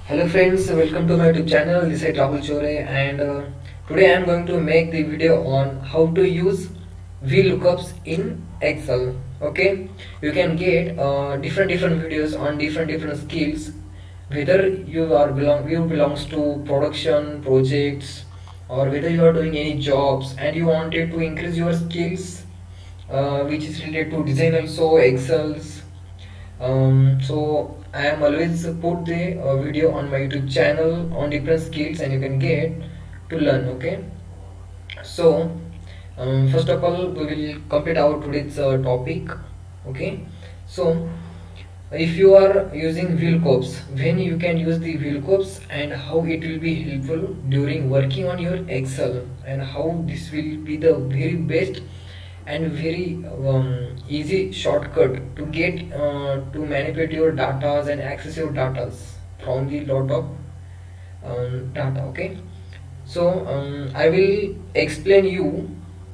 Hello friends, welcome to my YouTube channel. This is Rahul Chore and today I am going to make the video on how to use VLOOKUPs in Excel. Okay, you can get different videos on different skills. Whether you belongs to production projects or whether you are doing any jobs and you wanted to increase your skills, which is related to design also Excels. So I am always put the video on my YouTube channel on different skills and you can get to learn. Okay, so first of all we will complete our today's topic. Okay, so if you are using VLOOKUPs, when you can use the VLOOKUPs and how it will be helpful during working on your Excel, and how this will be the very best and very easy shortcut to get to manipulate your data and access your data from the lot of data. Okay, so I will explain you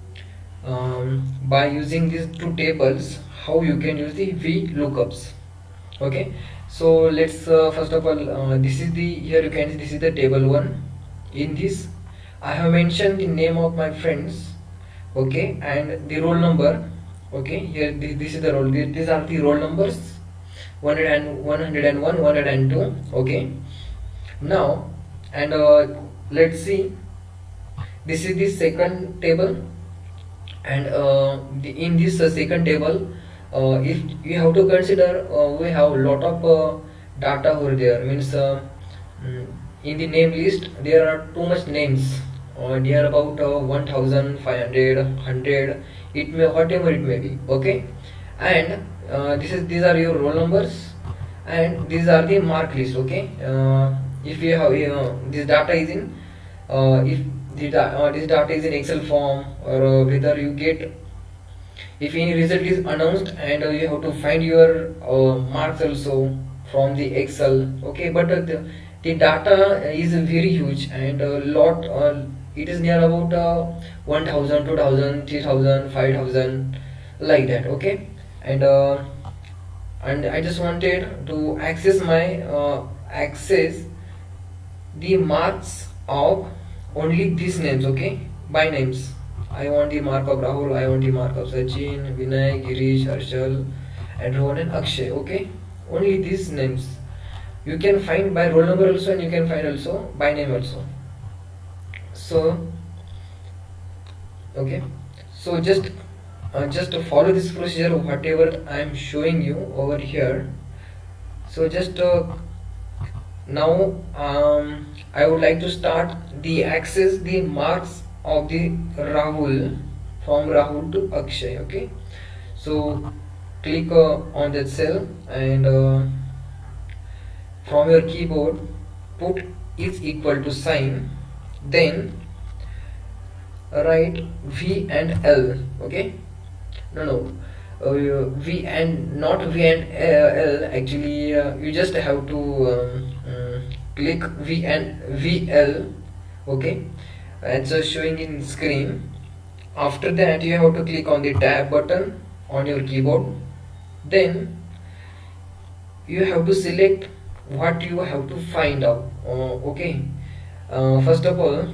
by using these two tables how you can use the VLOOKUPs. Okay, so let's first of all this is the, here you can see this is the table 1. In this I have mentioned the name of my friends, okay, and the roll number. Okay, here this is the roll, these are the roll numbers 101, 102. Okay, now and let's see, this is the second table, and in this second table, if you have to consider, we have a lot of data over there, means in the name list there are too much names, near about 1500, 100, it may, whatever it may be. Okay, and these are your roll numbers and these are the mark list. Okay, if you have this data is in if this data is in Excel form, or whether you get, if any result is announced and you have to find your marks also from the Excel. Okay, but the data is very huge and a lot, it is near about 1000, 2000, 3000, 5000, like that. Okay, and I just wanted to access the marks of only these names. Okay, by names. I want the mark of Rahul, I want the mark of Sachin, Vinay, Girish, Harshal, and Rohan and Akshay. Okay, only these names. You can find by roll number also, and you can find also by name also. So okay, so just follow this procedure whatever I am showing you over here. So just now I would like to start the access the marks of the Rahul, from Rahul to Akshay. Okay, so click on that cell and from your keyboard put is equal to sign, then write V and L. Okay, no, V and not V and L, actually you just have to click V and VL. Okay, it's showing in screen. After that you have to click on the tab button on your keyboard, then you have to select what you have to find out. Okay, first of all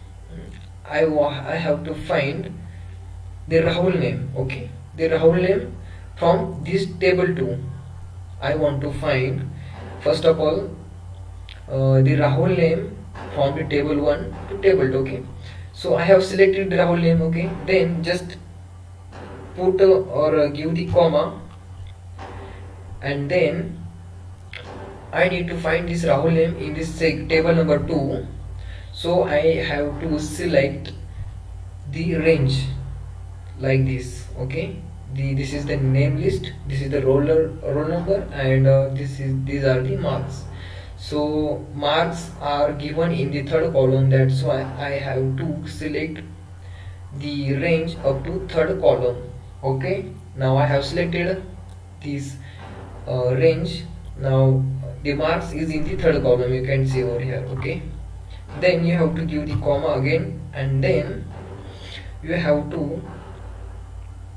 I have to find the Rahul name. Okay, the Rahul name from this table 2 I want to find. First of all the Rahul name from the table 1 to table 2. Okay, so I have selected the Rahul name. Okay, then just put or give the comma, and then I need to find this Rahul name in this table number 2. So I have to select the range like this. Okay, this is the name list, this is the roll number, and these are the marks. So marks are given in the third column, that's why I have to select the range up to third column. Okay, now I have selected this range. Now the marks is in the third column, you can see over here. Okay, then you have to give the comma again, and then you have to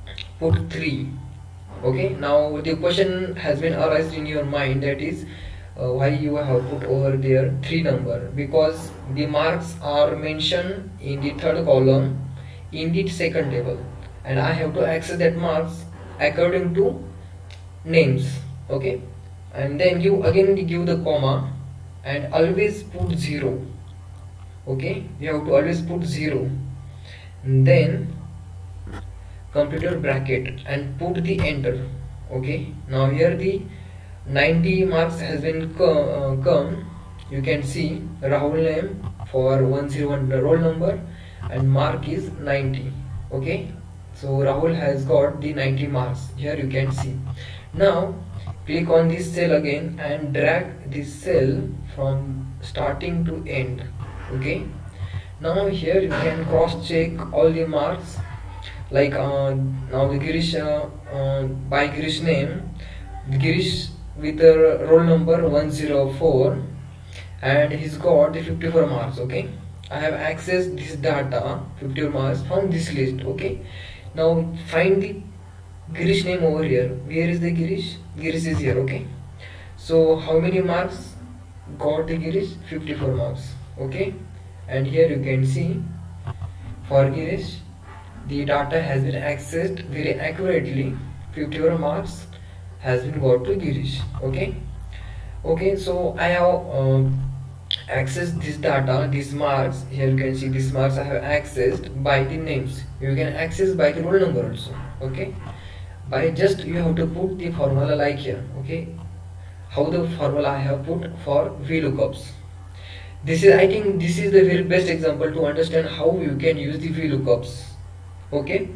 put 3. Okay, now the question has been arised in your mind, that is why you have put over there 3 number, because the marks are mentioned in the third column in the second table, and I have to access that marks according to names. Okay, and then you again give the comma and always put 0. Okay, you have to always put 0, and then complete your bracket and put the enter. Okay, now here the 90 marks has been come. You can see Rahul name for 101 the roll number and mark is 90. Okay, so Rahul has got the 90 marks. Here you can see. Now click on this cell again and drag this cell from starting to end. Okay, now here you can cross check all the marks, like now the Girish by Girish name, Girish with the roll number 104 and he's got the 54 marks. Okay, I have accessed this data 54 marks from this list. Okay, now find the Girish name over here. Where is the Girish? Girish is here. Okay, so how many marks got the Girish? 54 marks. Okay, and here you can see for Girish the data has been accessed very accurately. 54 marks has been got to Girish. Okay, so I have accessed this data, these marks. Here you can see these marks I have accessed by the names. You can access by the roll number also. Okay, by just you have to put the formula like here. Okay, how the formula I have put for VLOOKUPs. This is, I think this is the very best example to understand how you can use the VLOOKUPs. Okay,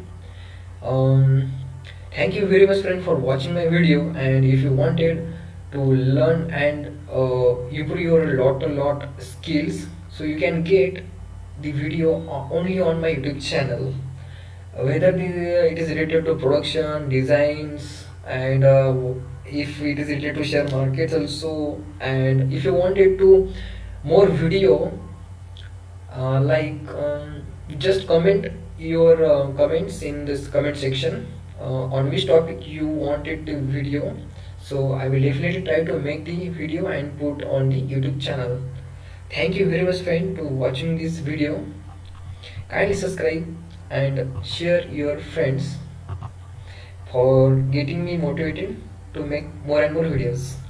thank you very much friend for watching my video, and if you wanted to learn and improve your lot skills, so you can get the video only on my YouTube channel, whether it is related to production designs, and if it is related to share markets also, and if you wanted to more video just comment your comments in this comment section on which topic you wanted the video, so I will definitely try to make the video and put on the YouTube channel. Thank you very much friend to watching this video. Kindly subscribe and share your friends for getting me motivated to make more and more videos.